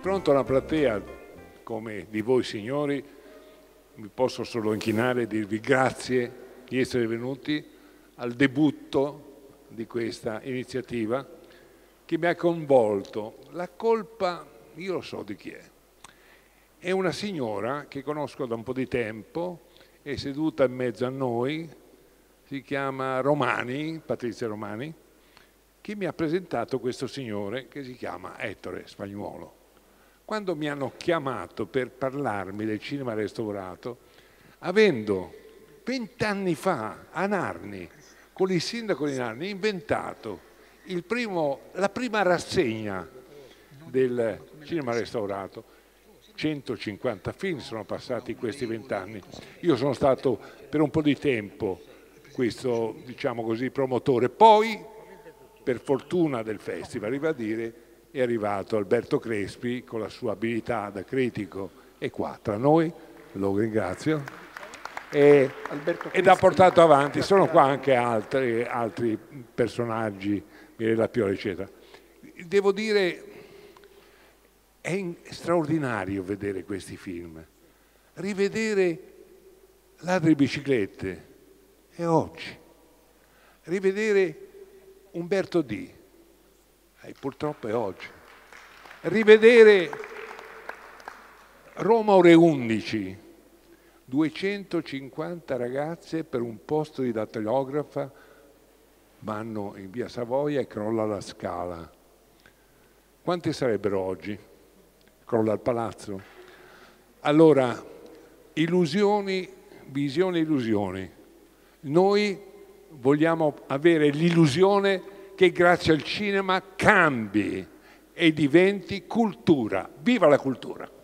fronte a una platea come di voi signori mi posso solo inchinare e dirvi grazie di essere venuti al debutto di questa iniziativa che mi ha coinvolto. La colpa, io lo so di chi è. È una signora che conosco da un po' di tempo, è seduta in mezzo a noi, si chiama Romani, Patrizia Romani, che mi ha presentato questo signore che si chiama Ettore Spagnuolo. Quando mi hanno chiamato per parlarmi del cinema restaurato, avendo 20 anni fa a Narni, con il sindaco di Narni, inventato la prima rassegna del cinema restaurato, 150 film sono passati in questi 20 anni. Io sono stato per un po' di tempo questo, diciamo così, promotore. Poi, per fortuna del festival, ribadire, è arrivato Alberto Crespi con la sua abilità da critico, è qua tra noi, lo ringrazio, ed ha portato avanti. Sono qua anche altri personaggi, Mirella Piola, eccetera. Devo dire, è straordinario vedere questi film, rivedere Ladri di biciclette e oggi, rivedere Umberto D. Purtroppo è oggi, rivedere Roma ore 11, 250 ragazze per un posto di dattilografa vanno in via Savoia e crolla la scala. Quante sarebbero oggi? Crolla il palazzo. Allora, illusioni, visioni, illusioni. Noi vogliamo avere l'illusione che grazie al cinema cambi e diventi cultura. Viva la cultura!